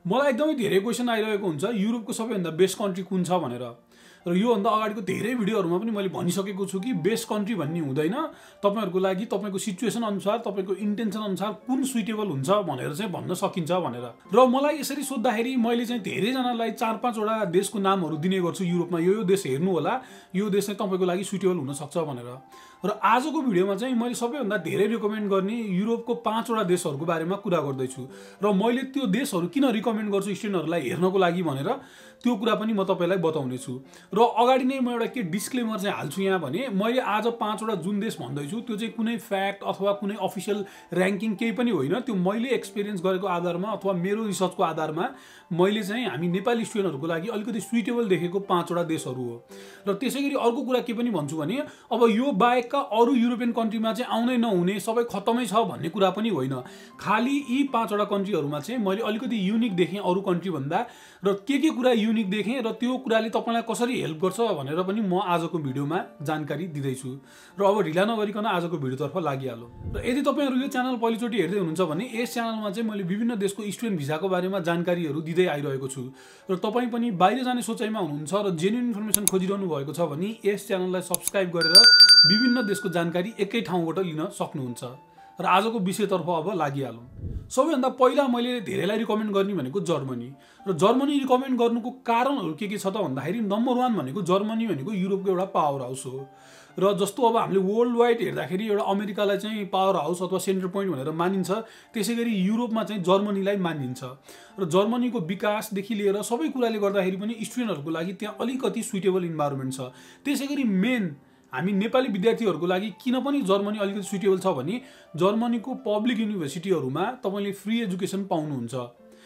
मलाई एकदमै धेरै क्वेसन आइरहेको हुन्छ युरोपको सबैभन्दा बेस्ट कन्ट्री कुन छ भनेर। र योभन्दा अगाडिको धेरै भिडियोहरूमा पनि मैले भनिसकेको छु कि बेस्ट कन्ट्री भन्ने हुँदैन, तपाईहरुको लागि तपाईको सिचुएसन अनुसार तपाईको इन्टेन्सन अनुसार कुन सुइटेबल हुन्छ भनेर चाहिँ भन्न सकिन्छ भनेर। र मलाई यसरी सोध्दाखेरि मैले चाहिँ धेरै जनालाई 4-5 वटा देशको नामहरू दिने गर्छु युरोपमा यो देश हेर्नु होला, यो देश चाहिँ तपाईको लागि सुइटेबल हुन सक्छ भनेर। र आजको भिडियोमा चाहिँ मैले सबैभन्दा धेरै रिकमेन्ड गर्ने युरोपको 5 वटा देशहरूको बारेमा कुरा गर्दै छु र मैले त्यो देशहरू किन रिकमेन्ड गर्छु स्टुडेन्टहरूलाई हेर्नको लागि भनेर त्यो कुरा पनि म तपाईलाई बताउने छु। र अगाडि नै म एउटा के डिस्क्लेमर चाहिँ हाल्छु यहाँ भने मैले आज 5 वटा जुन देश भन्दै छु त्यो चाहिँ कुनै फ्याक्ट अथवा कुनै अफिसियल र्याङ्किङ केही पनि होइन, त्यो मैले एक्सपिरियन्स गरेको आधारमा अथवा मेरो रिसर्चको आधारमा मैले चाहिँ हामी नेपाली स्टुडेन्टहरूको लागि अलिकति सुइटेबल देखेको 5 वटा देशहरू हो। र त्यसैगरी अर्को कुरा के पनि भन्छु भने अब यो बाहेकका अरु युरोपियन कन्ट्रीमा चाहिँ आउँदै नहुने सबै खत्तमै छ भन्ने कुरा पनि होइन, खाली यी 5 वटा कन्ट्रीहरूमा चाहिँ मैले अलिकति युनिक देखेँ अरु कन्ट्री भन्दा, र के कुरा युनिक देखेँ र त्यो कुराले तपाईलाई कसरी हेल्प गर्छ भनेर पनि म आजको भिडियोमा जानकारी दिँदैछु। र अब ढिला नगरिकन आजको भिडियोतर्फ लागिहालौँ। र यदि तपाईहरु यो च्यानल पहिलोचोटि हेर्दै हुनुहुन्छ भने यस च्यानलमा चाहिँ मैले विभिन्न देशको स्टुडेन्ट भिसाको बारेमा जानकारीहरू दिँदै आइरहेको छु। र तपाई पनि बाहिर जाने सोचाइमा हुनुहुन्छ र जेन्युइन इन्फर्मेसन खोजिरहनु भएको छ भने यस च्यानललाई सब्स्क्राइब गरेर विभिन्न देशको जानकारी एकै ठाउँबाट लिन सक्नुहुन्छ। र आजको विषयतर्फ अब लागिहालौँ। सबैभन्दा पहिला मैले धेरैलाई रिकमेन्ड गर्ने भनेको जर्मनी। र जर्मनी रिकमेन्ड गर्नुको कारणहरू के छ त भन्दाखेरि नम्बर 1 भनेको जर्मनी भनेको युरोपको एउटा पावर हाउस हो। र जस्तो अब हामीले वर्ल्ड वाइड हेर्दाखेरि एउटा अमेरिकालाई चाहिँ पावर हाउस अथवा सेन्टर पोइन्ट भनेर मानिन्छ, त्यसैगरी युरोपमा चाहिँ जर्मनीलाई मानिन्छ। र जर्मनीको विकासदेखि लिएर सबै कुराले गर्दाखेरि पनि स्टुडेन्टहरूको लागि त्यहाँ अलिकति सुइटेबल इन्भाइरोमेन्ट छ। त्यसैगरी मेन हामी नेपाली विद्यार्थीहरूको लागि किन पनि जर्मनी अलिकति सुइटेबल छ भने जर्मनीको पब्लिक युनिभर्सिटीहरूमा तपाईले फ्री एजुकेसन पाउनुहुन्छ।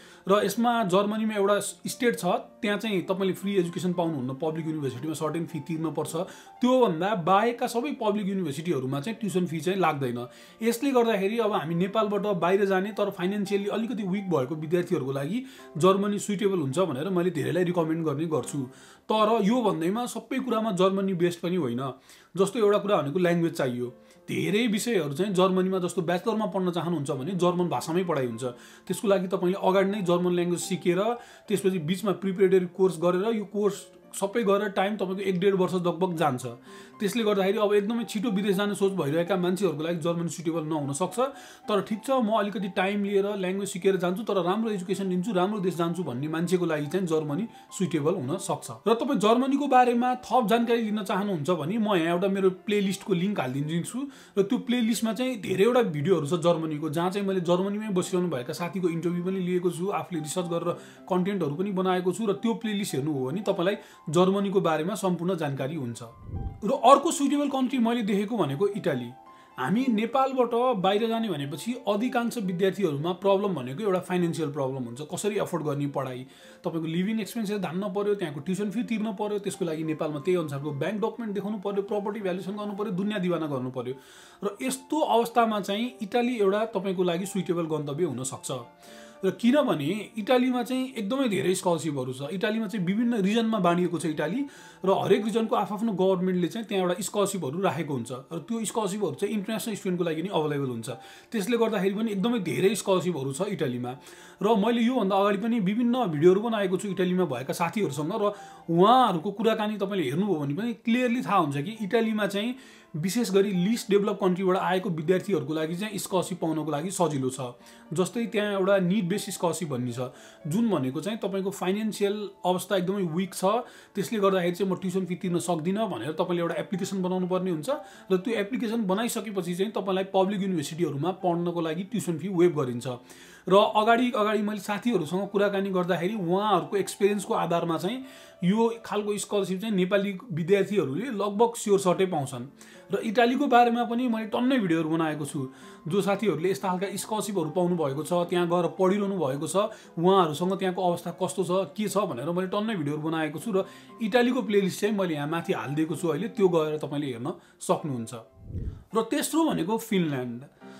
र यसमा जर्मनीमा एउटा स्टेट छ त्यहाँ चाहिँ तपाईले फ्री एजुकेसन पाउनुहुन्न, पब्लिक युनिभर्सिटीमा सर्टेन फी तिर्नु पर्छ। त्यो भन्दा बाहेकका सबै पब्लिक युनिभर्सिटीहरूमा चाहिँ ट्युसन फी चाहिँ लाग्दैन। यसले गर्दाखेरि अब हामी नेपालबाट बाहिर जाने तर फाइनान्शियली अलिकति विक भएको विद्यार्थीहरूको लागि जर्मनी सुइटेबल हुन्छ भनेर मैले धेरैलाई रिकमेन्ड गर्ने गर्छु। तर यो भन्दैमा सबै कुरामा जर्मनी बेस्ट पनि होइन। जस्तो एउटा कुरा भनेको ल्याङ्ग्वेज चाहियो। धेरै विषयहरू चाहिँ जर्मनीमा जस्तो ब्याचलरमा पढ्न चाहनुहुन्छ भने जर्मन भाषामै पढाइ हुन्छ। त्यसको लागि तपाईले अगाडि नै जर्मन ल्याङ्ग्वेज सिकेर त्यसपछि बीचमा प्रिपरेटरी कोर्स गरेर यो कोर्स सबै गरेर टाइम तपाईको 1-1.5 वर्ष लगभग जान्छ। त्यसले गर्दाखेरि अब एकदमै छिटो विदेश जाने सोच भइरहेका मान्छेहरूको लागि जर्मनी सुइटेबल नहुन सक्छ। तर ठिक छ म अलिकति टाइम लिएर ल्याङ्ग्वेज सिकेर जान्छु तर राम्रो एजुकेसन लिन्छु, राम्रो देश जान्छु भन्ने मान्छेको लागि चाहिँ जर्मनी सुइटेबल हुन सक्छ। र तपाई जर्मनीको बारेमा थप जानकारी लिन चाहनुहुन्छ भने म यहाँ एउटा मेरो प्लेलिस्टको लिंक हालिदिन्छु र त्यो प्लेलिस्टमा चाहिँ धेरैवटा भिडियोहरू छ जर्मनीको, जहाँ चाहिँ मैले जर्मनीमै बसिरहनु भएका साथीको इन्टरभ्यु पनि लिएको छु, आफूले रिसर्च गरेर कन्टेन्टहरू पनि बनाएको छु। र त्यो प्लेलिस्ट हेर्नु हो भने तपाईलाई जर्मनीको बारेमा सम्पूर्ण जानकारी हुन्छ। र अर्को सुइटेबल कन्ट्री मैले देखेको भनेको इटाली। हामी नेपालबाट बाहिर जाने भनेपछि अधिकांश विद्यार्थीहरूमा प्रब्लम भनेको एउटा फाइनान्शियल प्रब्लम हुन्छ, कसरी अफोर्ड गर्ने पढाइ, तपाईको लिभिङ एक्सपेन्सेस धान्न पर्यो, त्यहाँको ट्युसन फी तिर्न पर्यो, त्यसको लागि नेपालमा त्यही अनुसारको ब्याङ्क डकुमेन्ट देखाउनु पर्यो, प्रपर्टी भ्यालुएसन गर्नु पर्यो, दुनिया दिवाना गर्नु पर्यो। र यस्तो अवस्थामा चाहिँ इटाली एउटा तपाईको लागि सुइटेबल गन्तव्य हुन सक्छ। र किनभने इटालीमा चाहिँ एकदमै धेरै स्कलरशिपहरू छ। इटालीमा चाहिँ विभिन्न रिजनमा बाँडिएको छ इटाली, र हरेक रिजनको आफ्नो गभर्नमेन्टले चाहिँ त्यहाँ एउटा स्कलरशिपहरू राखेको हुन्छ। र त्यो स्कलरशिपहरू चाहिँ इन्टरनेसनल स्टुडेन्टको लागि नि अवेलेबल हुन्छ। त्यसले गर्दाखेरि पनि एकदमै धेरै स्कलरशिपहरू छ इटालीमा। र मैले योभन्दा अगाडि पनि विभिन्न भिडियोहरू बनाएको छु इटालीमा भएका साथीहरूसँग, र उहाँहरूको कुराकानी तपाईले हेर्नुभयो भने पनि क्लियरली थाहा हुन्छ कि इटालीमा चाहिँ विशेष गरी लिस्ट डेभलप कन्ट्रीबाट आएको विद्यार्थीहरूको लागि चाहिँ स्कलरशिप पाउनको लागि सजिलो छ। जस्तै त्यहाँ एउटा निड बेस स्कलरशिप भन्ने छ, जुन भनेको चाहिँ तपाईको फाइनान्शियल अवस्था एकदमै विक छ, त्यसले गर्दाखेरि चाहिँ म ट्युसन फी तिर्न सक्दिनँ भनेर तपाईले एउटा एप्लिकेसन बनाउनु पर्ने हुन्छ। र त्यो एप्लिकेसन बनाइसकेपछि चाहिँ तपाईलाई पब्लिक युनिभर्सिटीहरूमा पढ्नको लागि ट्युसन फी वेभ गरिन्छ। र अगाडि मैले साथीहरूसँग कुराकानी गर्दाखेरि उहाँहरूको एक्सपिरियन्सको आधारमा चाहिँ यो खालको स्कलरशिप चाहिँ नेपाली विद्यार्थीहरूले लगभग स्योर सर्टै पाउँछन्। र इटालीको बारेमा पनि मैले टन्नै भिडियोहरू बनाएको छु। जो साथीहरूले यस्ता खालका स्कलरशिपहरू पाउनु भएको छ, त्यहाँ गएर पढिरहनु भएको छ, उहाँहरूसँग त्यहाँको अवस्था कस्तो छ के छ भनेर मैले टन्नै भिडियोहरू बनाएको छु। र इटालीको प्लेलिस्ट चाहिँ मैले यहाँ माथि हालिदिएको छु अहिले, त्यो गएर तपाईले हेर्न सक्नुहुन्छ। र तेस्रो भनेको फिनल्यान्ड।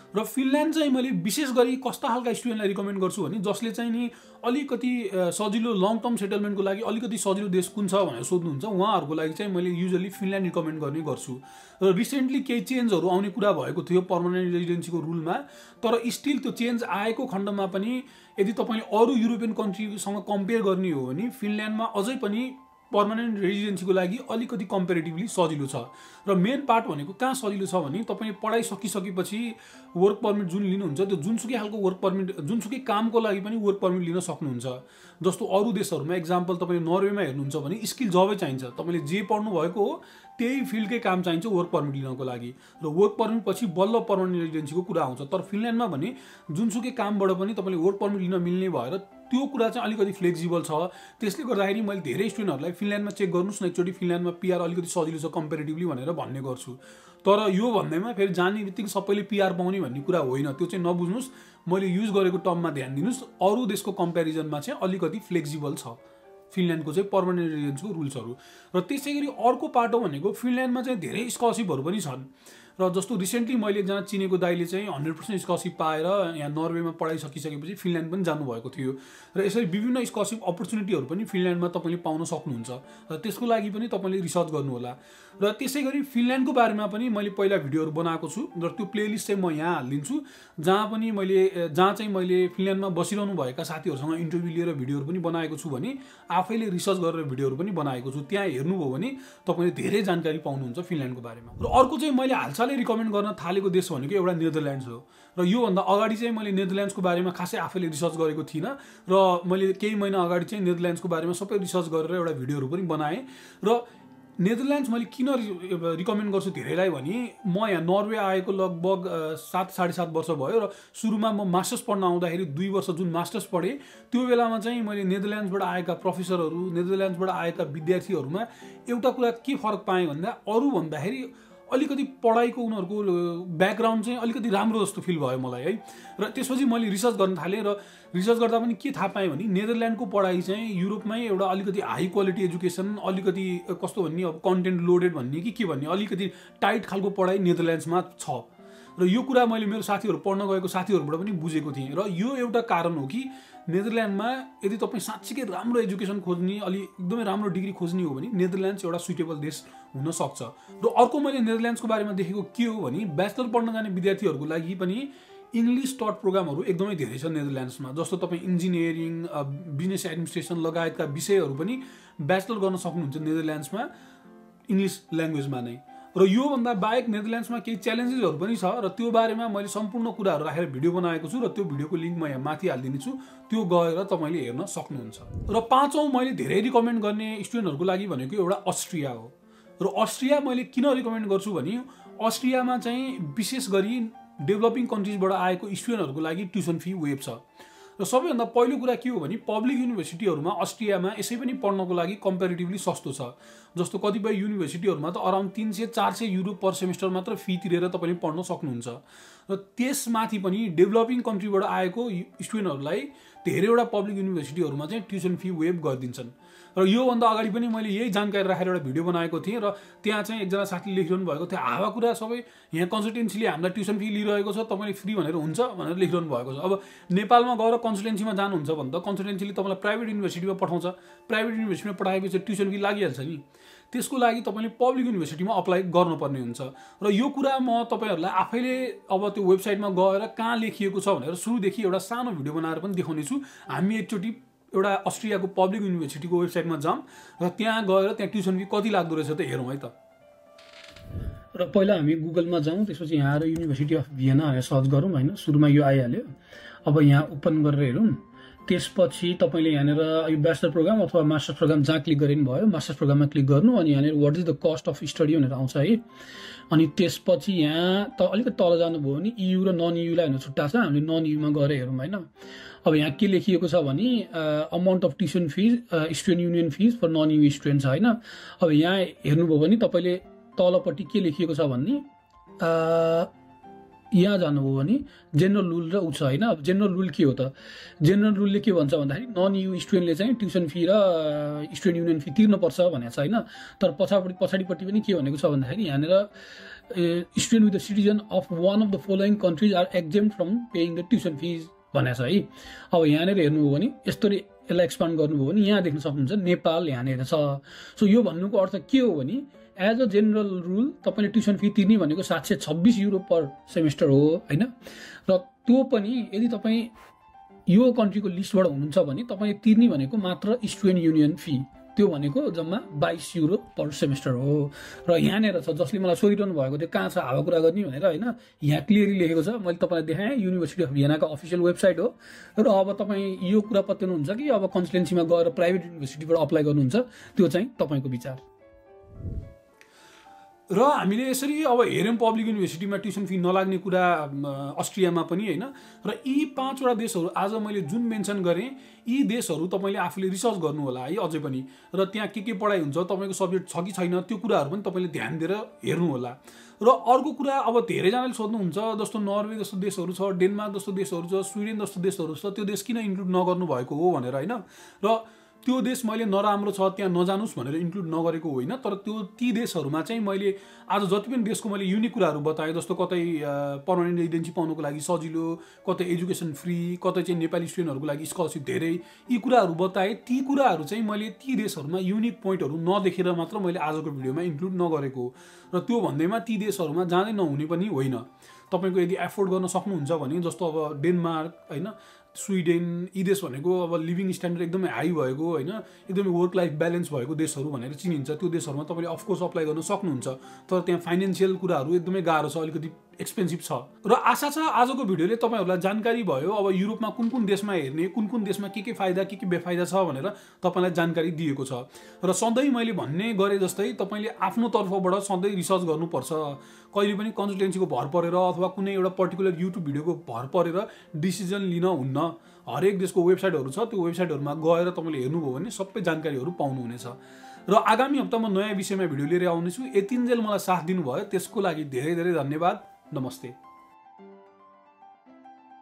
र फिनल्यान्ड चाहिँ मैले विशेष गरी कस्ता खालका स्टुडेन्टलाई रिकमेन्ड गर्छु भने जसले चाहिँ नि अलिकति सजिलो लङ टर्म सेटलमेन्टको लागि अलिकति सजिलो देश कुन छ भनेर सोध्नुहुन्छ उहाँहरूको लागि चाहिँ मैले युजली फिनल्यान्ड रिकमेन्ड गर्ने गर्छु। र रिसेन्टली केही चेन्जहरू आउने कुरा भएको थियो पर्मानेन्ट रेजिडेन्सीको रुलमा, तर स्टिल त्यो चेन्ज आएको खण्डमा पनि यदि तपाईँले अरू युरोपियन कन्ट्रीसँग कम्पेयर गर्ने हो भने फिनल्यान्डमा अझै पनि पर्मानेन्ट रेजिडेन्सीको लागि अलिकति कम्पेरिटिभली सजिलो छ। र मेन पार्ट भनेको कहाँ सजिलो छ भने तपाईँ पढाइ सकिसकेपछि वर्क पर्मिट जुन लिनुहुन्छ त्यो जुनसुकै खालको वर्क पर्मिट जुनसुकै कामको लागि पनि वर्क पर्मिट लिन सक्नुहुन्छ। जस्तो अरू देशहरूमा एक्जाम्पल तपाईँले नर्वेमा हेर्नुहुन्छ भने स्किल जबै चाहिन्छ, तपाईँले जे पढ्नु भएको हो त्यही फिल्डकै काम चाहिन्छ वर्क पर्मिट लिनको लागि, र वर्क पर्मिट पछि बल्ल पर्मानेन्ट रेजिडेन्सीको कुरा आउँछ। तर फिनल्यान्डमा भने जुनसुकै कामबाट पनि तपाईँले वर्क पर्मिट लिन मिल्ने भएर त्यो कुरा चाहिँ अलिकति फ्लेक्सिबल छ। त्यसले गर्दाखेरि मैले धेरै स्टुडेन्टहरूलाई फिनल्यान्डमा चेक गर्नुहोस् न एकचोटि, फिनल्यान्डमा पिआर अलिकति सजिलो छ कम्पेरिटिभली भनेर भन्ने गर्छु। तर यो भन्दैमा फेरि जाने बित्तिकै सबैले पिआर पाउने भन्ने कुरा होइन, त्यो चाहिँ नबुझ्नुहोस्। मैले युज गरेको टर्ममा ध्यान दिनुहोस्, अरू देशको कम्पेरिजनमा चाहिँ अलिकति फ्लेक्सिबल छ फिनल्यान्डको चाहिँ पर्मानेन्ट रेजिडेन्सीको रुल्सहरू। र त्यसै गरी अर्को पाटो भनेको फिनल्यान्डमा चाहिँ धेरै स्कलरसिपहरू पनि छन्। र जस्तो रिसेन्टली मैले एकजना चिनेको दाइले चाहिँ 100% स्कलरसिप पाएर यहाँ नर्वेमा पढाइ सकिसकेपछि फिनल्यान्ड पनि जानुभएको थियो। र यसरी विभिन्न स्कलरसिप अपर्च्युनिटीहरू पनि फिनल्यान्डमा तपाईँले पाउन सक्नुहुन्छ, र त्यसको लागि पनि तपाईँले रिसर्च गर्नुहोला। र त्यसै गरी फिनल्यान्डको बारेमा पनि मैले पहिला भिडियोहरू बनाएको छु, र त्यो प्लेलिस्ट चाहिँ म यहाँ हालिदिन्छु जहाँ चाहिँ मैले फिनल्यान्डमा बसिरहनु भएका साथीहरूसँग इन्टरभ्यू लिएर भिडियोहरू पनि बनाएको छु भने आफैले रिसर्च गरेर भिडियोहरू पनि बनाएको छु। त्यहाँ हेर्नुभयो भने तपाईँले धेरै जानकारी पाउनुहुन्छ फिनल्यान्डको बारेमा। र अर्को चाहिँ मैले हालसालै रिकमेन्ड गर्न थालेको देश भनेको एउटा नेदरल्यान्ड्स हो। र योभन्दा अगाडि चाहिँ मैले नेदरल्यान्ड्सको बारेमा खासै आफैले रिसर्च गरेको थिइनँ, र मैले केही महिना अगाडि चाहिँ नेदरल्यान्ड्सको बारेमा सबै रिसर्च गरेर एउटा भिडियोहरू पनि बनाएँ। र नेदरल्यान्ड्स मैले किन रिकमेन्ड गर्छु धेरैलाई भने म यहाँ नर्वे आएको लगभग 7-7.5 वर्ष भयो, र सुरुमा म मास्टर्स पढ्न आउँदाखेरि 2 वर्ष जुन मास्टर्स पढेँ त्यो बेलामा चाहिँ मैले नेदरल्यान्ड्सबाट आएका प्रोफेसरहरू नेदरल्यान्ड्सबाट आएका विद्यार्थीहरूमा एउटा कुरा के फरक पाएँ भन्दा अरू भन्दाखेरि अलिकति पढाइको उनीहरूको ब्याकग्राउन्ड चाहिँ अलिकति राम्रो जस्तो फिल भयो मलाई है। र त्यसपछि मैले रिसर्च गर्न थालेँ, र रिसर्च गर्दा पनि के थाहा पाएँ भने नेदरल्यान्डको पढाइ चाहिँ युरोपमै एउटा अलिकति हाई क्वालिटी एजुकेसन, अलिकति कस्तो भन्ने अब कन्टेन्ट लोडेड भन्ने कि के भन्ने अलिकति टाइट खालको पढाइ नेदरल्यान्ड्समा छ। र यो कुरा मैले मेरो साथीहरू पढ्न गएको साथीहरूबाट पनि बुझेको थिएँ। र यो एउटा कारण हो कि नेदरल्यान्डमा यदि तपाईँ साँच्चीकै राम्रो एजुकेसन खोज्ने एकदमै राम्रो डिग्री खोज्ने हो भने नेदरल्यान्ड्स एउटा सुइटेबल देश हुनसक्छ। र अर्को मैले नेदरल्यान्ड्सको बारेमा देखेको के हो भने ब्याचलर पढ्न जाने विद्यार्थीहरूको लागि पनि इङ्ग्लिस टट प्रोग्रामहरू एकदमै धेरै छ नेदरल्यान्ड्समा। जस्तो तपाईँ इन्जिनियरिङ, बिजनेस एडमिनिस्ट्रेसन लगायतका विषयहरू पनि ब्याचलर गर्न सक्नुहुन्छ नेदरल्यान्ड्समा इङ्ग्लिस ल्याङ्ग्वेजमा नै। र योभन्दा बाहेक नेदरल्यान्ड्समा केही च्यालेन्जेसहरू पनि छ, र त्यो बारेमा मैले सम्पूर्ण कुराहरू राखेर भिडियो बनाएको छु, र त्यो भिडियोको लिङ्क म यहाँ माथि हालिदिनेछु, त्यो गएर तपाईँले हेर्न सक्नुहुन्छ। र पाँचौँ मैले धेरै रिकमेन्ड गर्ने स्टुडेन्टहरूको लागि भनेको एउटा अस्ट्रिया हो। र अस्ट्रिया मैले किन रिकमेन्ड गर्छु भने अस्ट्रियामा चाहिँ विशेष गरी डेभलपिङ कन्ट्रिजबाट आएको स्टुडेन्टहरूको लागि ट्युसन फी वेभ छ। र सबैभन्दा पहिलो कुरा के हो भने पब्लिक युनिभर्सिटीहरूमा अस्ट्रियामा यसै पनि पढ्नको लागि कम्पेरिटिभली सस्तो छ। जस्तो कतिपय युनिभर्सिटीहरूमा त अराउन्ड 300-400 युरो पर सेमिस्टर मात्र फी तिरेर तपाईँले पढ्न सक्नुहुन्छ। र त्यसमाथि पनि डेभलपिङ कन्ट्रीबाट आएको स्टुडेन्टहरूलाई धेरैवटा पब्लिक युनिभर्सिटीहरूमा चाहिँ ट्युसन फी वेभ गरिदिन्छन्। र योभन्दा अगाडि पनि मैले यही जानकारी राखेर एउटा भिडियो बनाएको थिएँ, र त्यहाँ चाहिँ एकजना साथीले लेखिरहनु भएको थियो हावा कुरा सबै यहाँ कन्सल्टेन्सीले हामीलाई ट्युसन फी लिइरहेको छ, तपाईँले फ्री भनेर हुन्छ भनेर लेखिरहनु भएको छ। अब नेपालमा गएर कन्सल्टेन्सीमा जानुहुन्छ भने त कन्सल्टेन्सीले तपाईँलाई प्राइभेट युनिभर्सिटीमा पठाउँछ, प्राइभेट युनिभर्सिटीमा पठाएपछि ट्युसन फी लागिहाल्छ नि। त्यसको लागि तपाईँले पब्लिक युनिभर्सिटीमा अप्लाई गर्नुपर्ने हुन्छ। र यो कुरा म तपाईँहरूलाई आफैले अब त्यो वेबसाइटमा गएर कहाँ लेखिएको छ भनेर सुरुदेखि एउटा सानो भिडियो बनाएर पनि देखाउने छु। हामी एकचोटि एउटा अस्ट्रियाको पब्लिक युनिभर्सिटीको वेबसाइटमा जाऊँ र त्यहाँ गएर त्यहाँ ट्युसन फी कति लाग्दो रहेछ त हेरौँ है त। र पहिला हामी गुगलमा जाउँ, त्यसपछि यहाँ आएर युनिभर्सिटी अफ भियना भनेर सर्च गरौँ होइन। सुरुमा यो आइहाल्यो, अब यहाँ ओपन गरेर हेरौँ। त्यसपछि तपाईँले यहाँनिर यो ब्याचलर प्रोग्राम अथवा मास्टर्स प्रोग्राम जहाँ क्लिक गरिनु भयो मास्टर्स प्रोग्राममा क्लिक गर्नु, अनि यहाँनिर what is the cost of study भनेर आउँछ है। अनि त्यसपछि यहाँ अलिकति तल जानुभयो भने EU र नन EUलाई भनेर छुट्टा छ, हामीले नन EUमा गएर हेरौँ होइन। अब यहाँ के लेखिएको छ भने amount of tuition fees student union fees for non EU students होइन। अब यहाँ हेर्नुभयो भने तपाईँले तलपट्टि के लेखिएको छ भने यहाँ जानुभयो भने जेनरल रुल र उ छ होइन। अब जेनरल रुल के हो त, जेनरल रुलले के भन्छ भन्दाखेरि नन EU स्टुडेन्टले चाहिँ ट्युसन फी र स्टुडेन्ट युनियन फी तिर्नुपर्छ भनेको छ होइन। तर पछाडिपट्टि पनि के भनेको छ भन्दाखेरि यहाँनिर student with the citizen of one of the following countries are exempt from paying the tuition fees भनेको छ है। अब यहाँनिर हेर्नुभयो भने यसरी यसलाई एक्सपान्ड गर्नुभयो भने यहाँ देख्न सक्नुहुन्छ नेपाल यहाँनिर छ। सो यो भन्नुको अर्थ के हो भने एज अ जेनरल रुल तपाईँले ट्युसन फी तिर्ने भनेको 726 युरो पर सेमेस्टर हो होइन। र त्यो पनि यदि तपाईँ यो कन्ट्रीको लिस्टबाट हुनुहुन्छ भने तपाईँले तिर्ने भनेको मात्र स्टुडेन्ट युनियन फी, त्यो भनेको जम्मा 22 युरो पर सेमेस्टर हो। र यहाँनिर छ जसले मलाई सोधिरहनु भएको थियो कहाँ छ हावा कुरा गर्ने भनेर होइन, यहाँ क्लियरली लेखेको छ, मैले तपाईँलाई देखाएँ युनिभर्सिटी अफ भियनाको अफिसियल वेबसाइट हो। र अब तपाईँ यो कुरा पत्याउनुहुन्छ कि अब कन्सल्टेन्सीमा गएर प्राइभेट युनिभर्सिटीबाट अप्लाई गर्नुहुन्छ, त्यो चाहिँ तपाईँको विचार। र हामीले यसरी अब हेऱ्यौँ पब्लिक युनिभर्सिटीमा ट्युसन फी नलाग्ने कुरा अस्ट्रियामा पनि होइन। र यी 5वटा देशहरू आज मैले जुन मेन्सन गरेँ यी देशहरू तपाईँले आफूले रिसर्च गर्नु होला है अझै पनि। र त्यहाँ के पढाइ हुन्छ, तपाईँको सब्जेक्ट छ कि छैन, त्यो कुराहरू पनि तपाईँले ध्यान दिएर हेर्नु होला। र अर्को कुरा अब धेरैजनाले सोध्नुहुन्छ जस्तो नर्वे जस्तो देशहरू छ, डेनमार्क जस्तो देशहरू छ, स्विडेन जस्तो देशहरू छ, त्यो देश किन इन्क्लुड नगर्नु भएको हो भनेर होइन। र त्यो देश मैले नराम्रो छ त्यहाँ नजानुस् भनेर इन्क्लुड नगरेको होइन, तर ती देशहरूमा चाहिँ मैले आज जति पनि देशको मैले युनिक कुराहरू बताएँ जस्तो कतै पर्मानेन्ट रेजिडेन्सी पाउनुको लागि सजिलो, कतै एजुकेसन फ्री, कतै चाहिँ नेपाली स्टुडेन्टहरूको लागि स्कलरसिप धेरै, यी कुराहरू बताएँ। ती कुराहरू चाहिँ मैले ती देशहरूमा युनिक पोइन्टहरू नदेखेर मात्र मैले आजको भिडियोमा इन्क्लुड नगरेको। र त्यो भन्दैमा ती देशहरूमा जाँदै नहुने पनि होइन। तपाईँको यदि एफोर्ड गर्न सक्नुहुन्छ भने जस्तो अब डेनमार्क होइन, स्विडेन, यी देश भनेको अब लिभिङ स्ट्यान्डर्ड एकदमै हाई भएको होइन, एकदमै वर्क लाइफ ब्यालेन्स भएको देशहरू भनेर चिनिन्छ। त्यो देशहरूमा तपाईँले अफकोर्स अप्लाई गर्न सक्नुहुन्छ, तर त्यहाँ फाइनेन्सियल कुराहरू एकदमै गाह्रो छ, अलिकति एक्सपेन्सिभ छ। र आशा छ आजको भिडियोले तपाईँहरूलाई जानकारी भयो अब युरोपमा कुन कुन देशमा हेर्ने, कुन कुन देशमा के फाइदा के बेफाइदा छ भनेर तपाईँलाई जानकारी दिएको छ। र सधैँ मैले भन्ने गरे जस्तै तपाईँले आफ्नो तर्फबाट सधैँ रिसर्च गर्नुपर्छ। कहिले पनि कन्सल्टेन्सीको भर परेर अथवा कुनै एउटा पर्टिकुलर युट्युब भिडियोको भर परेर डिसिजन लिन हुन्न। हरेक देशको वेबसाइटहरू छ, त्यो वेबसाइटहरूमा गएर तपाईँले हेर्नुभयो भने सबै जानकारीहरू पाउनुहुनेछ। र आगामी हप्तामा नयाँ विषयमा भिडियो लिएर आउनेछु। यतिन्जेल मलाई साथ दिनुभयो त्यसको लागि धेरै धेरै धन्यवाद। नमस्ते।